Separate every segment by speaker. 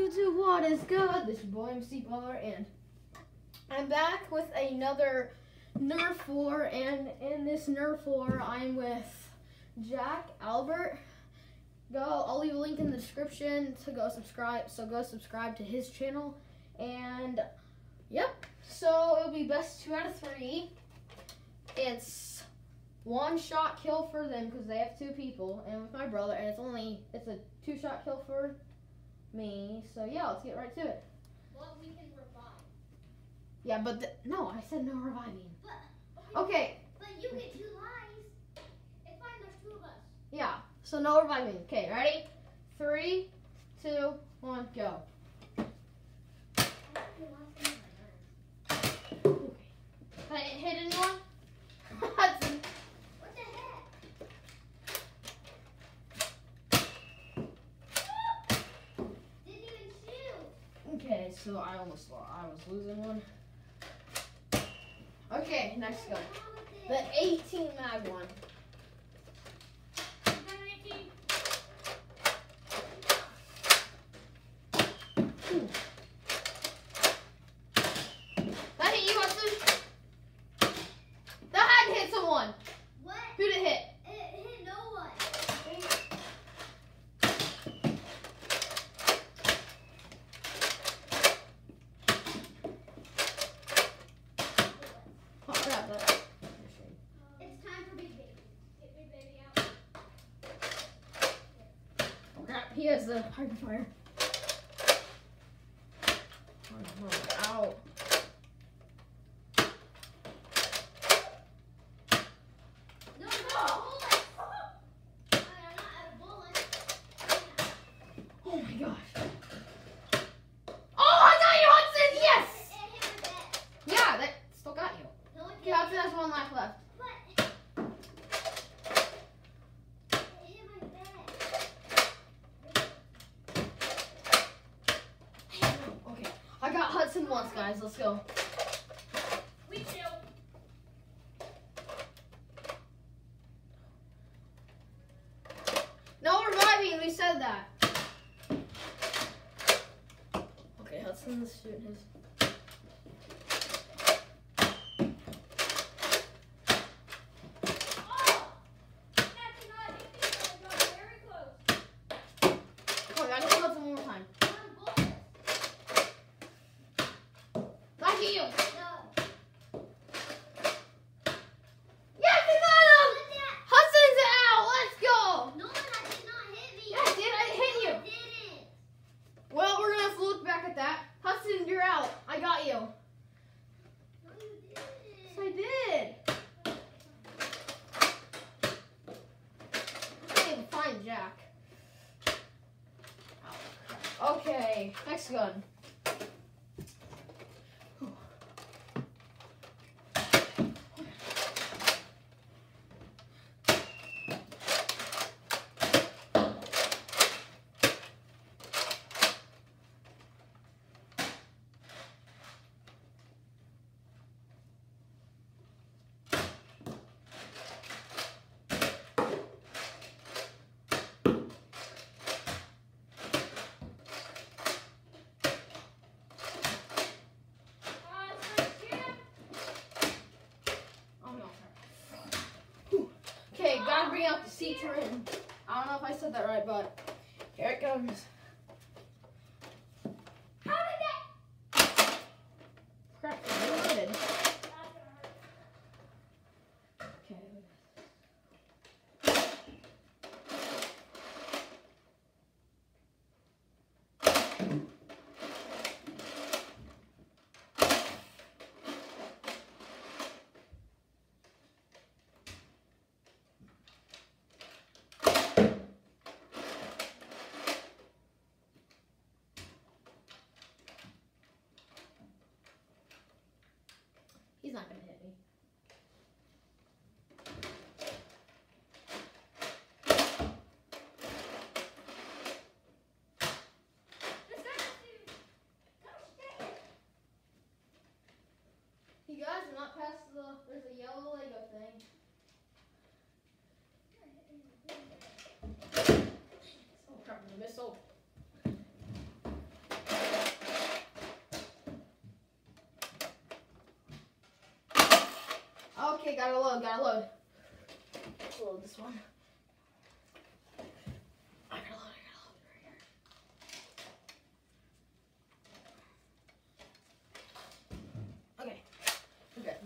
Speaker 1: YouTube, what is good? This is your boy MC Baller, and I'm back with another Nerf War, and in this Nerf War, I'm with Jack Albert. I'll leave a link in the description to go subscribe, so go subscribe to his channel, and yep, so it'll be best 2 out of 3. It's one shot kill for them because they have 2 people, and with my brother, and it's a 2-shot kill for me. So yeah, let's get right to it.
Speaker 2: Well, we can revive.
Speaker 1: Yeah, but no, I said no reviving.
Speaker 2: But,
Speaker 1: Okay.
Speaker 2: But you get 2 lives. It's fine, there's 2 of us.
Speaker 1: Yeah, so no reviving. Okay, ready? 3, 2, 1, go. Okay. Hit anyone? Hudson.
Speaker 2: What the heck? Didn't even shoot.
Speaker 1: Okay, so I was losing one. Okay, next gun. The 18 mag one. Ooh. That hit you, Hudson? That hadn't hit someone.
Speaker 2: What?
Speaker 1: Who did it hit?
Speaker 2: It hit no one.
Speaker 1: Oh, crap,
Speaker 2: It's time for Big Baby. Get Big Baby out.
Speaker 1: oh, crap, he has the hyper fire. Oh, ow.
Speaker 2: No, bullets. I'm not out of bullets.
Speaker 1: Oh my gosh. Oh, I got you, Hudson! Yes!
Speaker 2: It hit my back.
Speaker 1: Yeah, that still got you.
Speaker 2: No, it
Speaker 1: Okay,
Speaker 2: didn't.
Speaker 1: Hudson has 1 life left.
Speaker 2: But it hit my back.
Speaker 1: Okay, I got Hudson once, guys. Let's go.
Speaker 2: We chill.
Speaker 1: No reviving, we said that. Okay, Hudson's shooting his.
Speaker 2: Oh! That's not hit me. I got very close.
Speaker 1: Oh, I gotta hit Hudson one more time.
Speaker 2: One bullet.
Speaker 1: I hit you.
Speaker 2: No.
Speaker 1: Yes, I got him!
Speaker 2: What's that?
Speaker 1: Hudson's out. Let's go.
Speaker 2: No, that did not hit me.
Speaker 1: Yeah, it did. I hit you.
Speaker 2: It didn't.
Speaker 1: Well, we're gonna have to look back at that. Hudson, you're out. I got you.
Speaker 2: No, you didn't.
Speaker 1: Yes, I did. I can't even find Jack. Okay, next gun. Oh no. Whew. Okay, gotta bring out the C-Trin. I don't know if I said that right, but here it comes.
Speaker 2: How did that?
Speaker 1: Crap, it's reloaded.
Speaker 2: That's gonna hurt.
Speaker 1: Okay. He's not gonna hit me.
Speaker 2: This guy has to. Gosh dang it.
Speaker 1: You guys are not past there's a yellow Lego thing. Oh crap, the missile. Okay, gotta load. Let's load this one. I gotta load right here. Okay, we're good.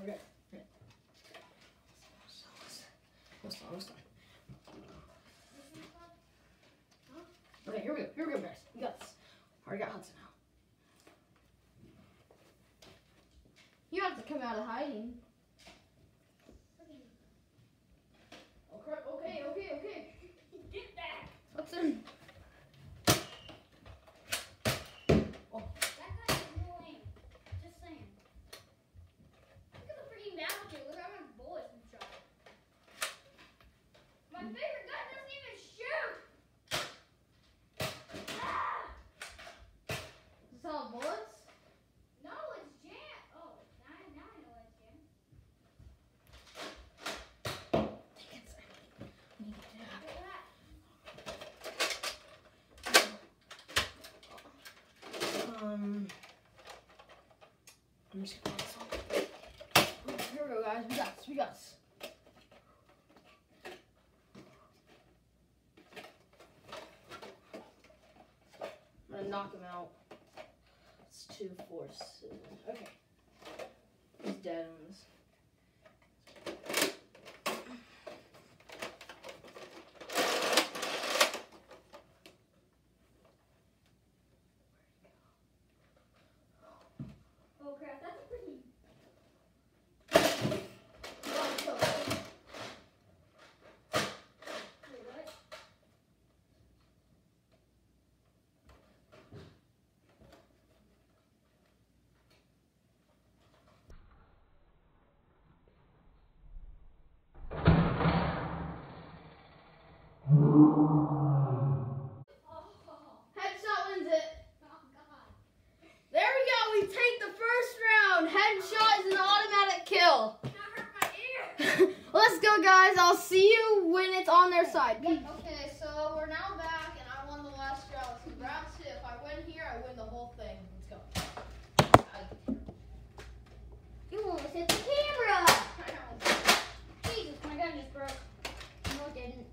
Speaker 1: Almost done. Okay, here we go, guys. We got this. Already got Hudson now. You have to come out of hiding. Okay.
Speaker 2: Get back.
Speaker 1: Hudson.
Speaker 2: That guy is annoying. Just saying. Look at the freaking battlefield. Look how many bullets we shot. My favorite gun doesn't even shoot. Ah!
Speaker 1: Is this all bullets?
Speaker 2: No, it's jam. Oh, now I know it's jam.
Speaker 1: Take it, sir. We need to get it out.
Speaker 2: Look at that.
Speaker 1: I'm just gonna put this on. Here we go, guys. We got this. I'm gonna knock him out. It's 2, 4, 6. Okay. He's dead on this.
Speaker 2: Oh crap, that's a pretty. Wait, what?
Speaker 1: Headshot wins it.
Speaker 2: Oh god.
Speaker 1: There we go. We take the first round. Headshot is an automatic kill.
Speaker 2: That hurt my ear.
Speaker 1: Let's go, guys. I'll see you when it's on their side.
Speaker 2: Yep.
Speaker 1: Okay, so we're now back, and I won the last round. Congrats. If I win here, I win the whole thing. Let's go.
Speaker 2: You almost hit the camera. Jesus, my gun just broke. No, it didn't.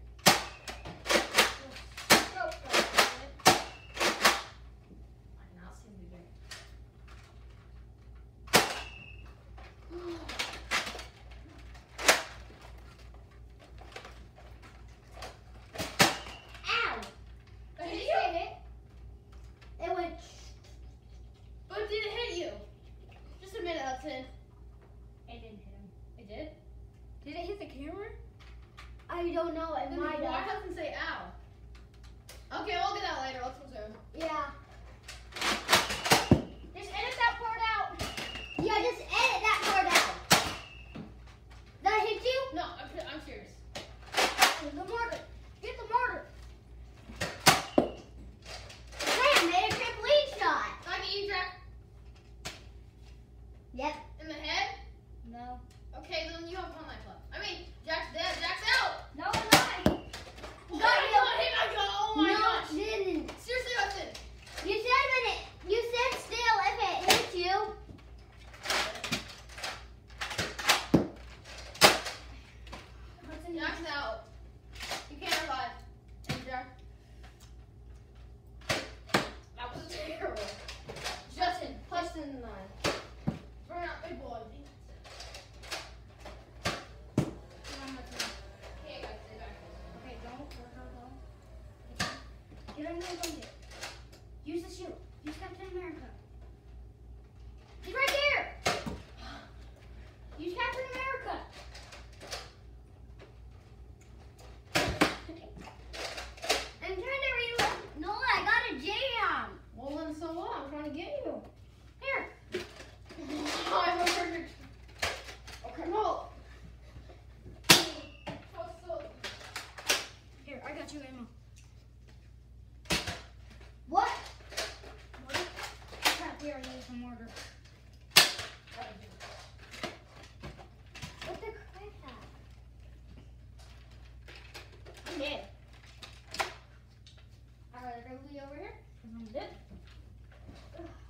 Speaker 2: Ow!
Speaker 1: Did
Speaker 2: Did
Speaker 1: it
Speaker 2: you
Speaker 1: hit?
Speaker 2: hit it? It went.
Speaker 1: But did it hit you? Just a minute, Hudson.
Speaker 2: It didn't hit him.
Speaker 1: It did? Did it hit the camera?
Speaker 2: I don't know. It
Speaker 1: Then
Speaker 2: might
Speaker 1: why
Speaker 2: have.
Speaker 1: Hudson say ow? Okay, we'll get that later. Let's resume.
Speaker 2: Yeah. Just edit that part out. Yeah, just edit that part out. That hit you?
Speaker 1: No, I'm serious.
Speaker 2: The mortar. Get the mortar. Hey, I made a trampoline shot.
Speaker 1: Can I get you, Jack?
Speaker 2: Yep.
Speaker 1: In the head?
Speaker 2: No.
Speaker 1: Okay, then you have one life left. I mean, Jack's dead. Jack's out.
Speaker 2: No, I'm not.
Speaker 1: Oh my god, he got go. Oh my
Speaker 2: no,
Speaker 1: gosh.
Speaker 2: it didn't.
Speaker 1: Seriously, Hudson.
Speaker 2: You said still if it hit you.
Speaker 1: Jack's out. You can't revive. And Jack. That was terrible. Justin, Hudson, burn out big boy. Okay, guys, stay back.
Speaker 2: Okay, don't. Get under the blanket. Use the shield. Use Captain America. He's right there. Use Captain America. I'm trying to reload. No, I got a jam.
Speaker 1: Well, then so what? I'm trying to get you.
Speaker 2: Here.
Speaker 1: I'm a perfect. Okay, no.
Speaker 2: Here, I got you ammo. What? Mortar? Crap, we already used some mortar. What the crap?
Speaker 1: I'm dead.
Speaker 2: Alright, are we over here?
Speaker 1: I'm dead.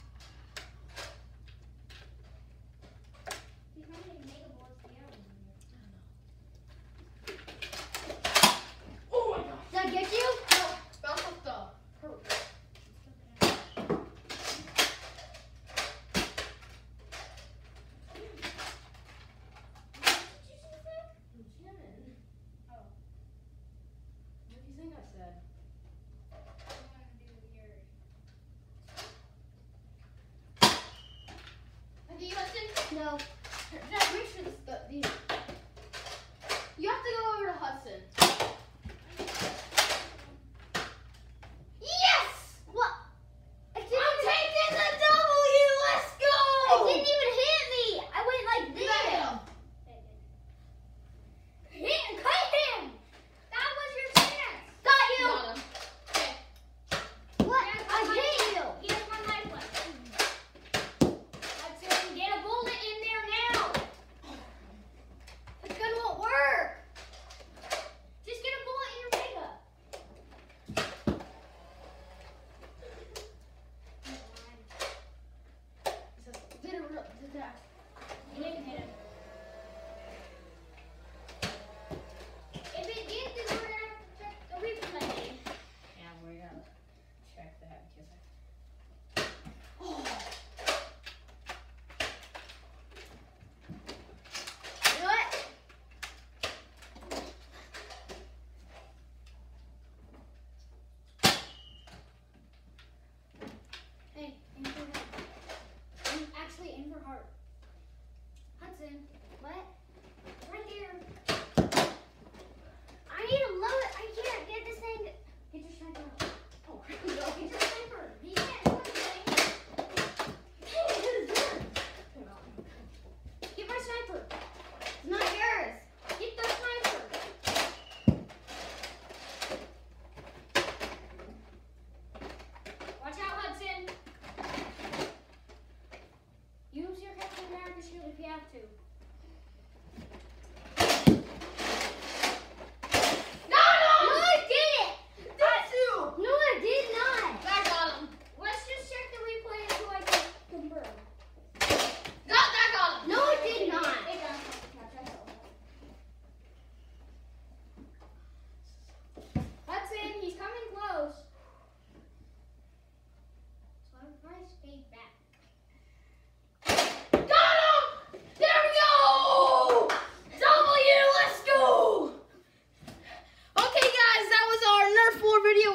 Speaker 2: He's not getting mega bullets together.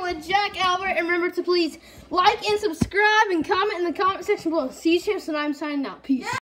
Speaker 1: with Jack Albert. And remember to please like and subscribe and comment in the comment section below. See you, champs, and I'm signing out. Peace.